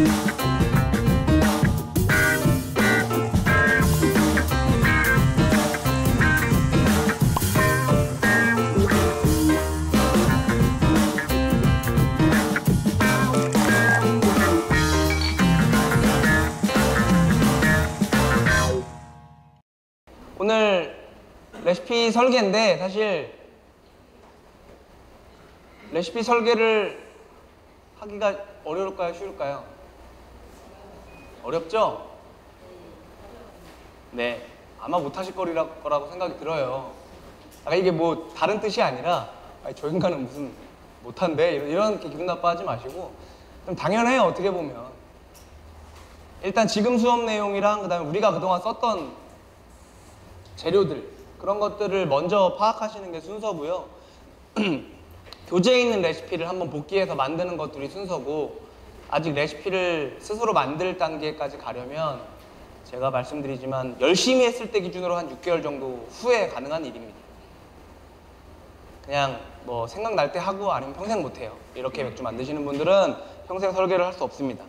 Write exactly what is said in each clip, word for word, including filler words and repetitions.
오늘 레시피 설계인데 사실 레시피 설계를 하기가 어려울까요? 쉬울까요? 어렵죠? 네, 아마 못하실 거라고 생각이 들어요. 아, 이게 뭐 다른 뜻이 아니라 아니, 저 인간은 무슨 못한데 이런, 이런 기분 나빠하지 마시고 좀 당연해요. 어떻게 보면 일단 지금 수업 내용이랑 그 다음에 우리가 그동안 썼던 재료들 그런 것들을 먼저 파악하시는 게 순서고요. 교재에 있는 레시피를 한번 복기해서 만드는 것들이 순서고 아직 레시피를 스스로 만들 단계까지 가려면 제가 말씀드리지만 열심히 했을 때 기준으로 한 육 개월 정도 후에 가능한 일입니다. 그냥 뭐 생각날 때 하고 아니면 평생 못해요. 이렇게 맥주 만드시는 분들은 평생 설계를 할 수 없습니다.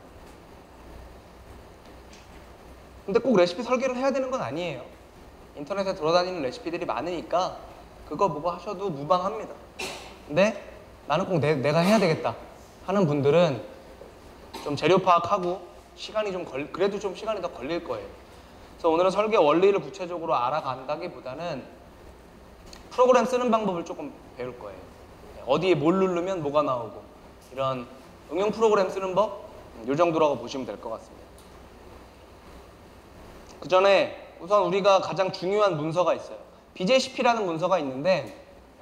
근데 꼭 레시피 설계를 해야 되는 건 아니에요. 인터넷에 돌아다니는 레시피들이 많으니까 그거 보고 하셔도 무방합니다. 근데 나는 꼭 내, 내가 해야 되겠다 하는 분들은 좀 재료 파악하고 시간이 좀 걸, 그래도 좀 시간이 더 걸릴 거예요. 그래서 오늘은 설계 원리를 구체적으로 알아간다기보다는 프로그램 쓰는 방법을 조금 배울 거예요. 어디에 뭘 누르면 뭐가 나오고 이런 응용 프로그램 쓰는 법, 이 정도라고 보시면 될 것 같습니다. 그 전에 우선 우리가 가장 중요한 문서가 있어요. 비제이씨피라는 문서가 있는데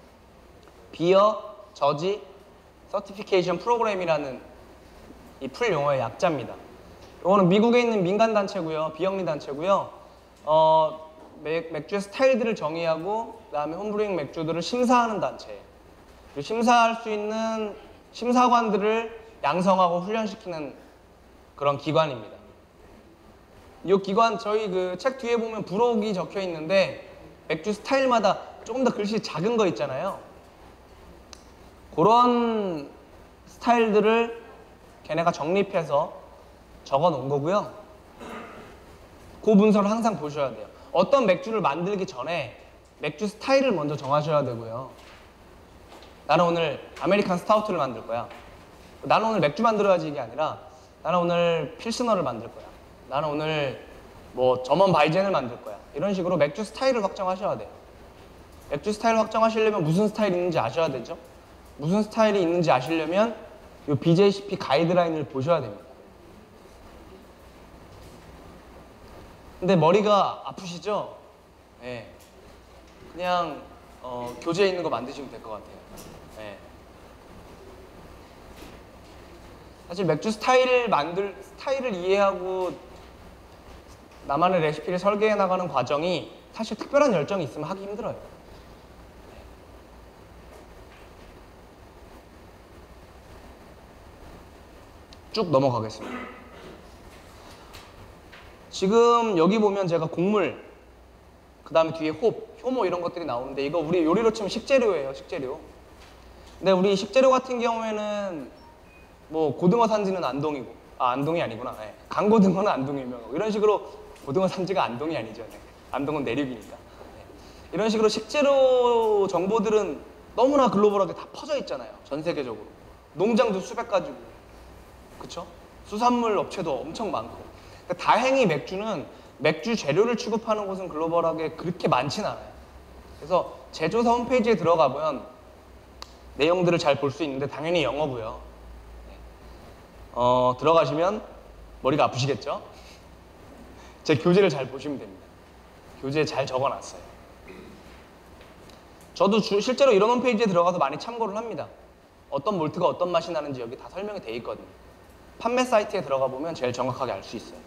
비어 저지 서티피케이션 프로그램이라는 이 풀 용어의 약자입니다. 이거는 미국에 있는 민간 단체고요, 비영리 단체고요. 어, 맥, 맥주의 스타일들을 정의하고 그다음에 홈브루잉 맥주들을 심사하는 단체예요. 그리고 심사할 수 있는 심사관들을 양성하고 훈련시키는 그런 기관입니다. 이 기관 저희 그 책 뒤에 보면 부록이 적혀 있는데 맥주 스타일마다 조금 더 글씨 작은 거 있잖아요. 그런 스타일들을 걔네가 정립해서 적어 놓은 거고요. 그 문서를 항상 보셔야 돼요. 어떤 맥주를 만들기 전에 맥주 스타일을 먼저 정하셔야 되고요. 나는 오늘 아메리칸 스타우트를 만들 거야. 나는 오늘 맥주 만들어야지 이게 아니라 나는 오늘 필스너를 만들 거야. 나는 오늘 뭐 점원 바이젠을 만들 거야. 이런 식으로 맥주 스타일을 확정하셔야 돼요. 맥주 스타일 확정하시려면 무슨 스타일이 있는지 아셔야 되죠. 무슨 스타일이 있는지 아시려면 이 비제이씨피 가이드라인을 보셔야 됩니다. 근데 머리가 아프시죠? 네. 그냥 어, 교재에 있는 거 만드시면 될 것 같아요. 네. 사실 맥주 스타일을 만들 스타일을 이해하고 나만의 레시피를 설계해 나가는 과정이 사실 특별한 열정이 있으면 하기 힘들어요. 쭉 넘어가겠습니다. 지금 여기 보면 제가 곡물, 그 다음에 뒤에 홉, 효모 이런 것들이 나오는데 이거 우리 요리로 치면 식재료예요, 식재료. 근데 우리 식재료 같은 경우에는 뭐 고등어 산지는 안동이고, 아 안동이 아니구나. 네. 강고등어는 안동이 유명하고 이런 식으로 고등어 산지가 안동이 아니죠. 네. 안동은 내륙이니까. 네. 이런 식으로 식재료 정보들은 너무나 글로벌하게 다 퍼져 있잖아요. 전 세계적으로. 농장도 수백 가지고. 그쵸? 수산물 업체도 엄청 많고. 그러니까 다행히 맥주는 맥주 재료를 취급하는 곳은 글로벌하게 그렇게 많진 않아요. 그래서 제조사 홈페이지에 들어가보면 내용들을 잘 볼 수 있는데 당연히 영어고요. 어, 들어가시면 머리가 아프시겠죠? 제 교재를 잘 보시면 됩니다. 교재에 잘 적어놨어요. 저도 주, 실제로 이런 홈페이지에 들어가서 많이 참고를 합니다. 어떤 몰트가 어떤 맛이 나는지 여기 다 설명이 돼 있거든요. 판매 사이트에 들어가 보면 제일 정확하게 알 수 있어요.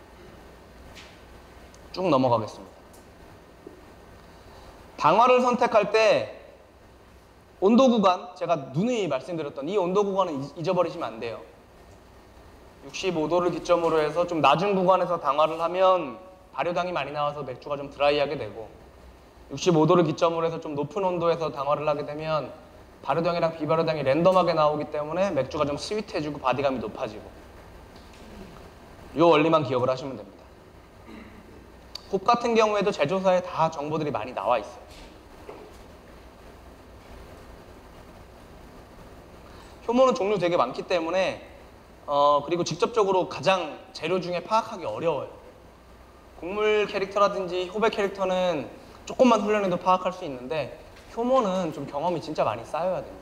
쭉 넘어가겠습니다. 당화를 선택할 때 온도 구간, 제가 누누이 말씀드렸던 이 온도 구간은 잊어버리시면 안 돼요. 육십오 도를 기점으로 해서 좀 낮은 구간에서 당화를 하면 발효당이 많이 나와서 맥주가 좀 드라이하게 되고, 육십오 도를 기점으로 해서 좀 높은 온도에서 당화를 하게 되면 발효당이랑 비발효당이 랜덤하게 나오기 때문에 맥주가 좀 스윗해지고 바디감이 높아지고, 이 원리만 기억을 하시면 됩니다. 홉 같은 경우에도 제조사에 다 정보들이 많이 나와 있어요. 효모는 종류 되게 많기 때문에 어 그리고 직접적으로 가장 재료 중에 파악하기 어려워요. 곡물 캐릭터라든지 홉의 캐릭터는 조금만 훈련해도 파악할 수 있는데 효모는 좀 경험이 진짜 많이 쌓여야 됩니다.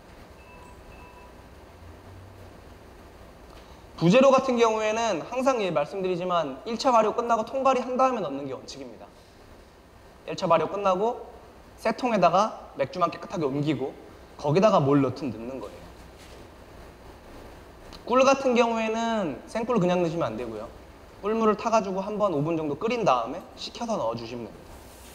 부재료 같은 경우에는 항상 예, 말씀드리지만 일 차 발효 끝나고 통발이 한 다음에 넣는 게 원칙입니다. 일 차 발효 끝나고 새 통에다가 맥주만 깨끗하게 옮기고 거기다가 뭘 넣든 넣는 거예요. 꿀 같은 경우에는 생꿀 그냥 넣으시면 안 되고요. 꿀물을 타가지고 한번 오 분 정도 끓인 다음에 식혀서 넣어주시면 됩니다.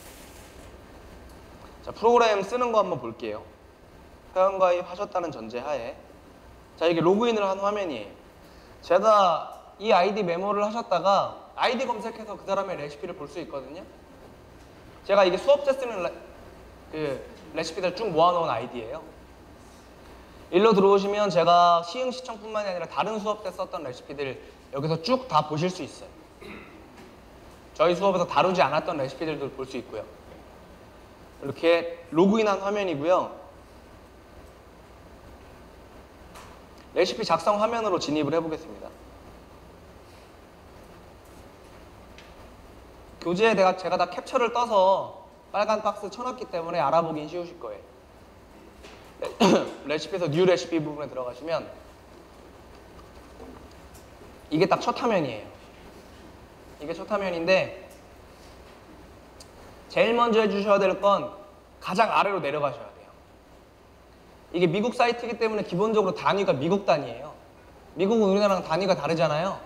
자, 프로그램 쓰는 거 한번 볼게요. 회원가입 하셨다는 전제하에 자, 이게 로그인을 한 화면이에요. 제가 이 아이디 메모를 하셨다가 아이디 검색해서 그 사람의 레시피를 볼 수 있거든요. 제가 이게 수업 때 쓰는 레, 그 레시피들 쭉 모아놓은 아이디예요. 일로 들어오시면 제가 시흥시청뿐만이 아니라 다른 수업 때 썼던 레시피들 여기서 쭉 다 보실 수 있어요. 저희 수업에서 다루지 않았던 레시피들도 볼 수 있고요. 이렇게 로그인한 화면이고요. 레시피 작성 화면으로 진입을 해보겠습니다. 교재에 내가, 제가 다 캡처를 떠서 빨간 박스 쳐놨기 때문에 알아보긴 쉬우실 거예요. 레시피에서 뉴 레시피 부분에 들어가시면 이게 딱 첫 화면이에요. 이게 첫 화면인데 제일 먼저 해주셔야 될 건 가장 아래로 내려가셔야 돼요. 이게 미국 사이트이기 때문에 기본적으로 단위가 미국 단위예요. 미국은 우리나라랑 단위가 다르잖아요.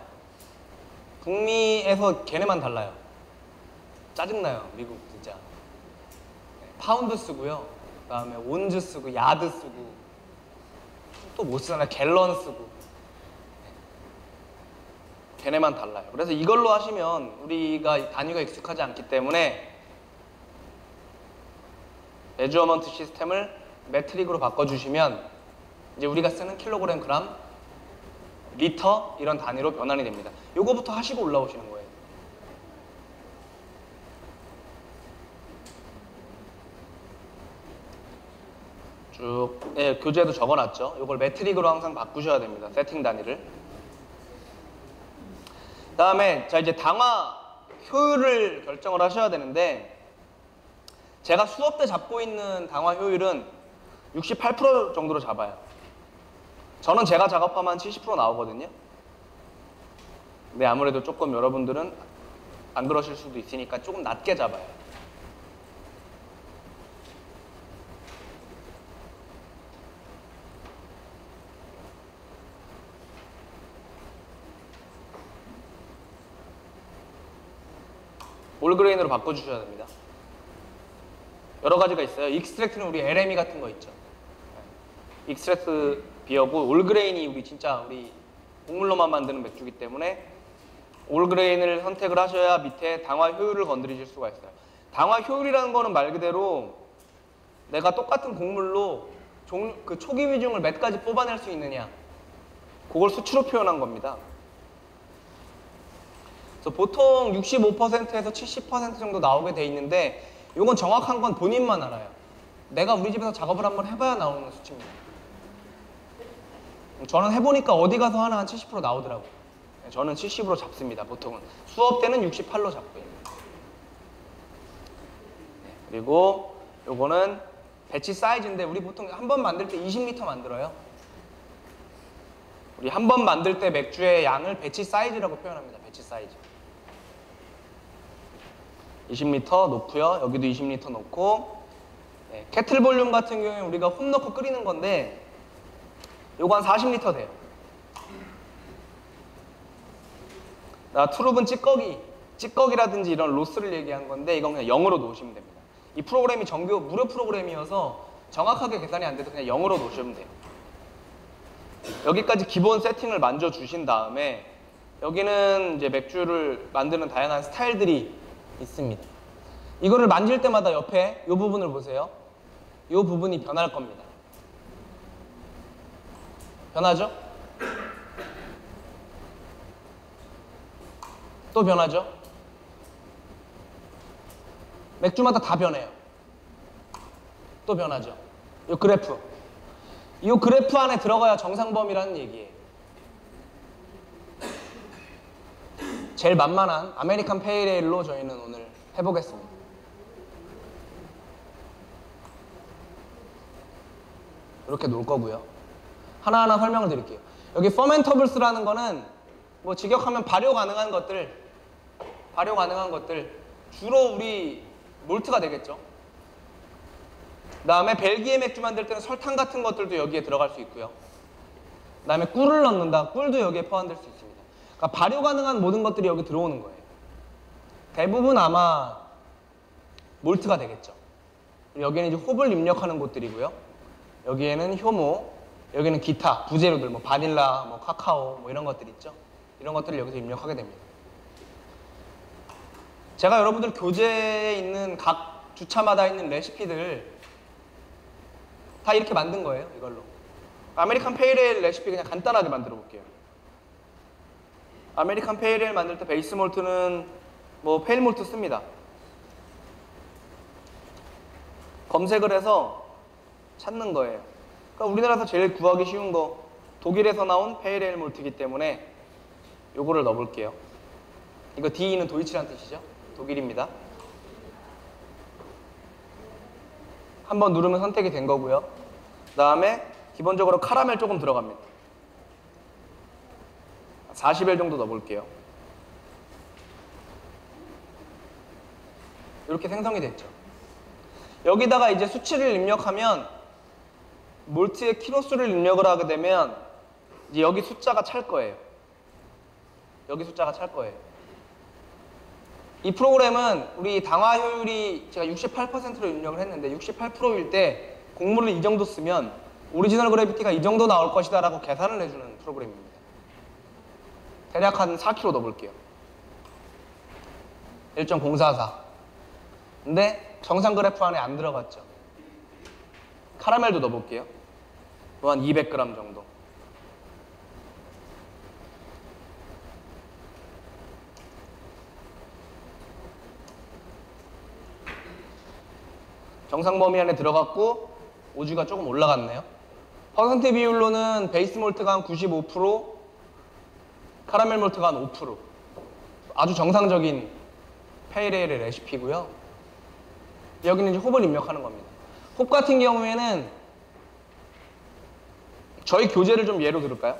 북미에서 걔네만 달라요. 짜증나요, 미국 진짜. 파운드 쓰고요. 그 다음에 온즈 쓰고, 야드 쓰고, 또 뭐 쓰잖아요. 갤런 쓰고. 걔네만 달라요. 그래서 이걸로 하시면 우리가 단위가 익숙하지 않기 때문에 메저먼트 시스템을 매트릭으로 바꿔주시면 이제 우리가 쓰는 킬로그램, 그램, 리터 이런 단위로 변환이 됩니다. 요거부터 하시고 올라오시는 거예요. 쭉 예, 교재에도 적어놨죠. 요걸 매트릭으로 항상 바꾸셔야 됩니다. 세팅 단위를. 그 다음에 자 이제 당화 효율을 결정을 하셔야 되는데 제가 수업 때 잡고 있는 당화 효율은 육십팔 퍼센트 정도로 잡아요. 저는 제가 작업하면 칠십 퍼센트 나오거든요. 근데 아무래도 조금 여러분들은 안 그러실 수도 있으니까 조금 낮게 잡아요. 올그레인으로 바꿔주셔야 됩니다. 여러 가지가 있어요. 익스트랙트는 우리 엘엠이 같은 거 있죠. 익스트랙트 비어고 올그레인이 우리 진짜 우리 곡물로만 만드는 맥주기 때문에 올그레인을 선택을 하셔야 밑에 당화 효율을 건드리실 수가 있어요. 당화 효율이라는 거는 말 그대로 내가 똑같은 곡물로 종, 그 초기 비중을 몇 가지 뽑아낼 수 있느냐 그걸 수치로 표현한 겁니다. 그래서 보통 육십오 퍼센트에서 칠십 퍼센트 정도 나오게 돼 있는데 이건 정확한 건 본인만 알아요. 내가 우리 집에서 작업을 한번 해봐야 나오는 수치입니다. 저는 해보니까 어디 가서 하나 한 칠십 퍼센트 나오더라고요. 저는 칠십으로 잡습니다. 보통은. 수업 때는 육십팔로 잡고요. 그리고 요거는 배치 사이즈인데 우리 보통 한 번 만들 때 이십 리터 만들어요. 우리 한 번 만들 때 맥주의 양을 배치 사이즈라고 표현합니다. 배치 사이즈. 이십 리터 놓고요. 여기도 이십 리터 놓고 네, 캐틀 볼륨 같은 경우에 우리가 홈 넣고 끓이는 건데 요거 한 사십 리터 돼요. 나 트룹은 찌꺼기, 찌꺼기라든지 이런 로스를 얘기한 건데 이건 그냥 영으로 놓으시면 됩니다. 이 프로그램이 정규 무료 프로그램이어서 정확하게 계산이 안 돼도 그냥 영으로 놓으시면 돼요. 여기까지 기본 세팅을 만져 주신 다음에 여기는 이제 맥주를 만드는 다양한 스타일들이 있습니다. 이거를 만질 때마다 옆에 이 부분을 보세요. 이 부분이 변할 겁니다. 변하죠? 또 변하죠? 맥주마다 다 변해요. 또 변하죠. 이 그래프. 이 그래프 안에 들어가야 정상범위라는 얘기예요. 제일 만만한 아메리칸 페이레일로 저희는 오늘 해보겠습니다. 이렇게 놓을 거고요. 하나하나 설명을 드릴게요. 여기 퍼멘터블스라는 거는 뭐 직역하면 발효 가능한 것들, 발효 가능한 것들, 주로 우리 몰트가 되겠죠. 그 다음에 벨기에 맥주 만들 때는 설탕 같은 것들도 여기에 들어갈 수 있고요. 그 다음에 꿀을 넣는다. 꿀도 여기에 포함될 수 있습니다. 그러니까 발효 가능한 모든 것들이 여기 들어오는 거예요. 대부분 아마 몰트가 되겠죠. 여기는 이제 홉을 입력하는 곳들이고요. 여기에는 효모, 여기는 기타, 부재료들, 뭐 바닐라, 뭐 카카오, 뭐 이런 것들 있죠. 이런 것들을 여기서 입력하게 됩니다. 제가 여러분들 교재에 있는 각 주차마다 있는 레시피들 다 이렇게 만든 거예요, 이걸로. 아메리칸 페이레일 레시피 그냥 간단하게 만들어 볼게요. 아메리칸 페이레일 만들 때 베이스 몰트는 뭐 페일 몰트 씁니다. 검색을 해서 찾는 거예요. 그러니까 우리나라에서 제일 구하기 쉬운 거 독일에서 나온 페이레일 몰트이기 때문에 요거를 넣어볼게요. 이거 D는 도이치란 뜻이죠. 독일입니다. 한번 누르면 선택이 된 거고요. 그 다음에 기본적으로 카라멜 조금 들어갑니다. 사십 일 정도 넣어볼게요. 이렇게 생성이 됐죠. 여기다가 이제 수치를 입력하면 몰트의 키로수를 입력을 하게 되면 이제 여기 숫자가 찰 거예요. 여기 숫자가 찰 거예요. 이 프로그램은 우리 당화 효율이 제가 육십팔 퍼센트로 입력을 했는데 육십팔 퍼센트일 때 곡물을 이 정도 쓰면 오리지널 그래비티가 이 정도 나올 것이다 라고 계산을 해주는 프로그램입니다. 대략 한 사 킬로그램 넣어볼게요. 일 점 공사사. 근데 정상 그래프 안에 안 들어갔죠. 카라멜도 넣어볼게요. 또한 이백 그램 정도. 정상 범위 안에 들어갔고 오주가 조금 올라갔네요. 퍼센트 비율로는 베이스 몰트가 한 구십오 퍼센트, 카라멜 몰트가 한 오 퍼센트. 아주 정상적인 페이레일의 레시피고요. 여기는 이제 홉을 입력하는 겁니다. 홉 같은 경우에는 저희 교재를 좀 예로 들을까요?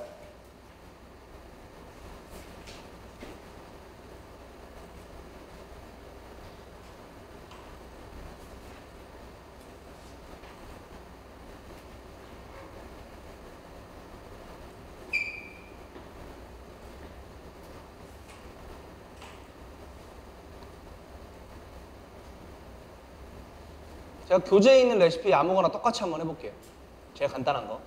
제가 교재에 있는 레시피 아무거나 똑같이 한번 해볼게요. 제일 간단한 거.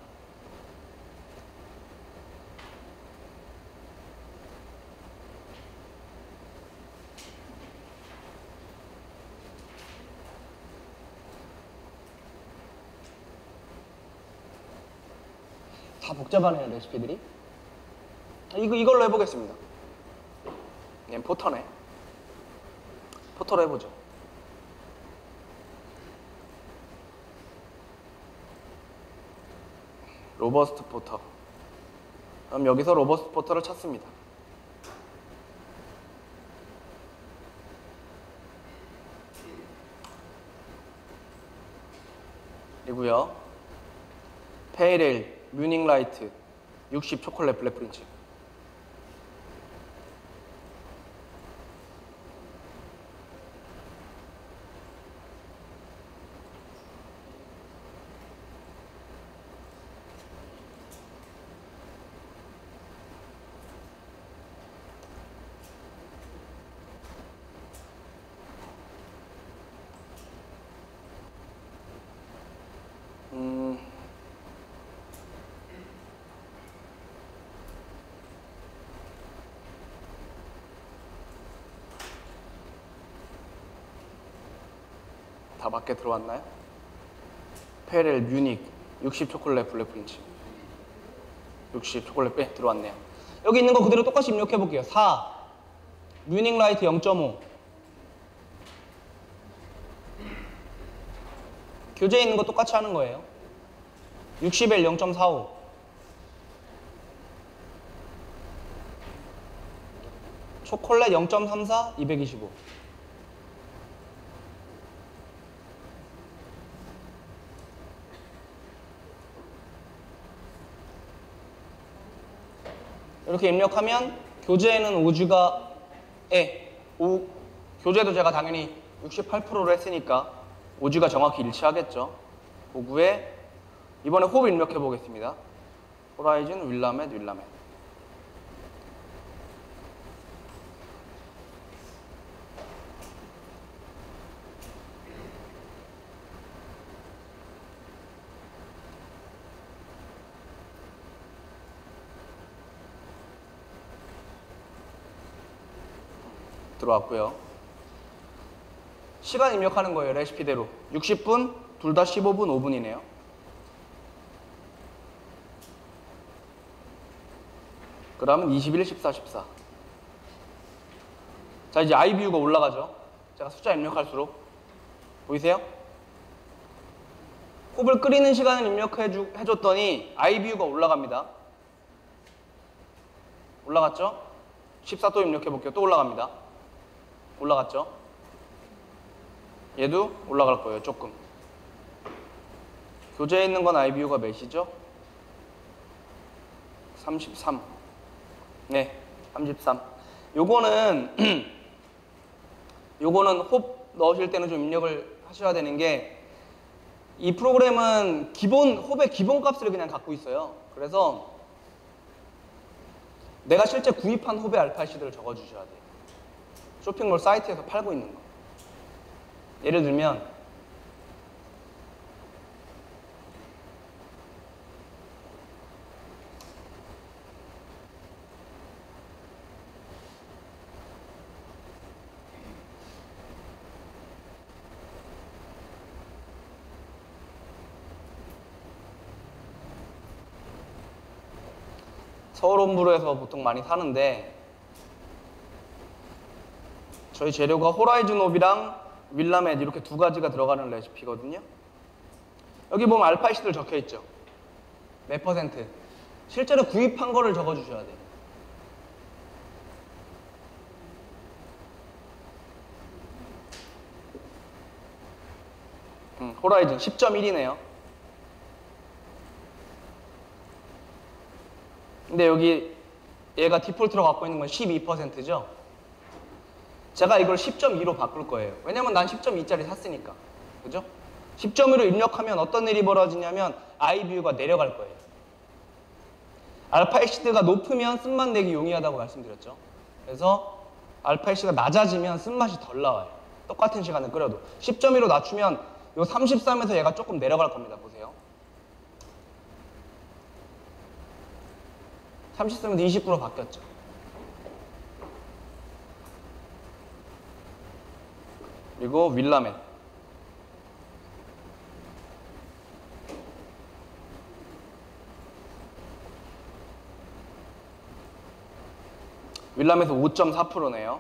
다 복잡하네요, 레시피들이. 이거, 이걸로 해보겠습니다. 얘는 포터네. 포터로 해보죠. 로버스트 포터. 그럼 여기서 로버스트 포터를 찾습니다. 그리고요, 페이레일, 뮤닝 라이트, 육십 초콜릿 블랙 프린츠. 음, 다 맞게 들어왔나요? 페레일 뮤닉 육십 초콜릿 블랙 프린츠. 육십 초콜릿 빼 들어왔네요. 여기 있는 거 그대로 똑같이 입력해 볼게요. 사, 뮤닝 라이트 영 점 오. 교재에 있는 거 똑같이 하는 거예요. 육십 엘 영 점 사오. 초콜릿 영 점 삼사 이백이십오. 이렇게 입력하면 교재에는 오지가 에, 오, 교재도 제가 당연히 육십팔 퍼센트로 했으니까 오지가 정확히 일치하겠죠. 오구에 이번에 홉 입력해 보겠습니다. 호라이즌, 윌라멧, 윌라멧. 들어왔고요. 시간 입력하는 거예요. 레시피대로. 육십 분, 둘 다 십오 분, 오 분이네요. 그러면 이십일, 십사, 십사. 자, 이제 아이비유가 올라가죠. 제가 숫자 입력할수록. 보이세요? 홉을 끓이는 시간을 입력해줬더니 아이비유가 올라갑니다. 올라갔죠? 십사 또 입력해볼게요. 또 올라갑니다. 올라갔죠? 얘도 올라갈 거예요. 조금. 교재에 있는 건 아이비유가 몇이죠? 삼십삼. 네, 삼십삼. 요거는 요거는 홉 넣으실 때는 좀 입력을 하셔야 되는 게 이 프로그램은 기본 홉의 기본 값을 그냥 갖고 있어요. 그래서 내가 실제 구입한 홉의 알파이씨들을 적어주셔야 돼요. 쇼핑몰 사이트에서 팔고 있는 거. 예를 들면 서울 홈브로에서 보통 많이 사는데 저희 재료가 호라이즌 홉이랑 윌라멧 이렇게 두 가지가 들어가는 레시피거든요. 여기 보면 알파이씨들 적혀있죠. 몇 퍼센트. 실제로 구입한 거를 적어주셔야 돼요. 음, 호라이즌 십 점 일이네요. 근데 여기 얘가 디폴트로 갖고 있는 건 십이 퍼센트죠. 제가 이걸 십 점 이로 바꿀 거예요. 왜냐면 난 십 점 이짜리 샀으니까. 그죠? 십 점 이로 입력하면 어떤 일이 벌어지냐면 아이비유가 내려갈 거예요. 알파이씨드가 높으면 쓴맛 내기 용이하다고 말씀드렸죠. 그래서 알파이씨가 낮아지면 쓴맛이 덜 나와요. 똑같은 시간을 끓여도. 십 점 이로 낮추면 이 삼십삼에서 얘가 조금 내려갈 겁니다. 보세요. 삼십삼에서 이십구로 바뀌었죠. 그리고 윌라멧. 윌라멧은 오 점 사 퍼센트네요.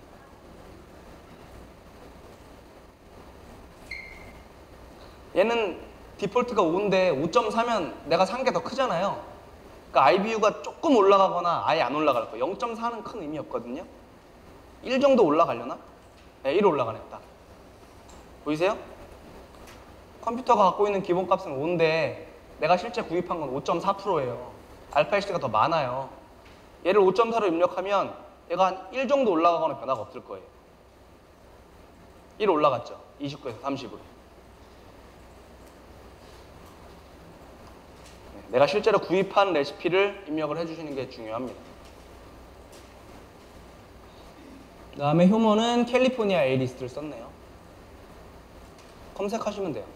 얘는 디폴트가 오인데 오 점 사면 내가 산 게 더 크잖아요. 그러니까 아이비유가 조금 올라가거나 아예 안 올라갈 거예요. 영 점 사는 큰 의미 없거든요. 일 정도 올라가려나? 네, 일 올라가네, 딱. 보이세요? 컴퓨터가 갖고 있는 기본값은 오인데 내가 실제 구입한 건 오 점 사 퍼센트예요. 알파이씨가 더 많아요. 얘를 오 점 사로 입력하면 얘가 한 일 정도 올라가거나 변화가 없을 거예요. 일 올라갔죠. 이십구에서 삼십으로. 네, 내가 실제로 구입한 레시피를 입력을 해주시는 게 중요합니다. 그 다음에 효모는 캘리포니아 에이리스트를 썼네요. 검색하시면 돼요.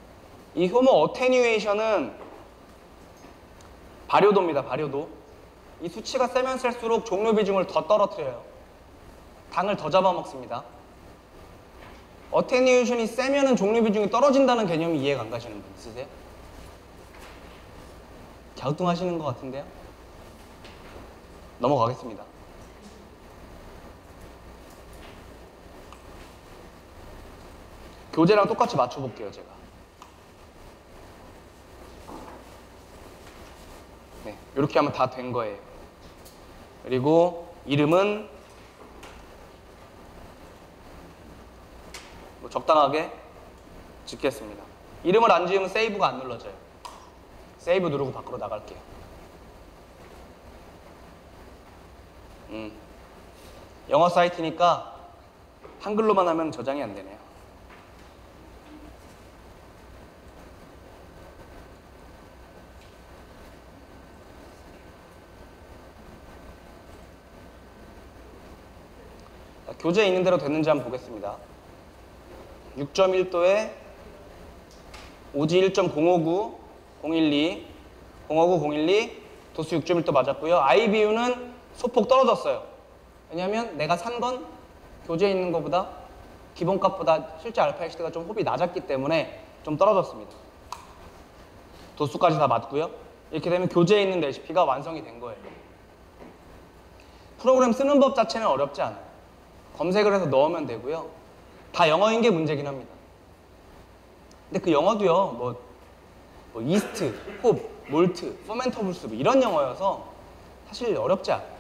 이 효모 어테뉴에이션은 발효도입니다. 발효도. 이 수치가 세면 셀수록 종료 비중을 더 떨어뜨려요. 당을 더 잡아먹습니다. 어테뉴에이션이 세면은 종료 비중이 떨어진다는 개념이 이해가 안 가시는 분 있으세요? 갸우뚱하시는 것 같은데요? 넘어가겠습니다. 교재랑 똑같이 맞춰볼게요, 제가. 네, 이렇게 하면 다 된 거예요. 그리고 이름은 뭐 적당하게 짓겠습니다. 이름을 안 지으면 세이브가 안 눌러져요. 세이브 누르고 밖으로 나갈게요. 음, 영어 사이트니까 한글로만 하면 저장이 안 되네요. 자, 교재에 있는 대로 됐는지 한번 보겠습니다. 육 점 일 도에 오지 일 점 공오구, 공일이, 공오구, 공일이, 도수 육 점 일 도 맞았고요. 아이비유는 소폭 떨어졌어요. 왜냐하면 내가 산 건 교재에 있는 것보다 기본값보다 실제 알파엑스가 좀 호흡이 낮았기 때문에 좀 떨어졌습니다. 도수까지 다 맞고요. 이렇게 되면 교재에 있는 레시피가 완성이 된 거예요. 프로그램 쓰는 법 자체는 어렵지 않아요. 검색을 해서 넣으면 되고요. 다 영어인 게 문제긴 합니다. 근데 그 영어도요, 뭐, 뭐 이스트, 홉, 몰트, 퍼멘터블 수프 이런 영어여서 사실 어렵지 않아요.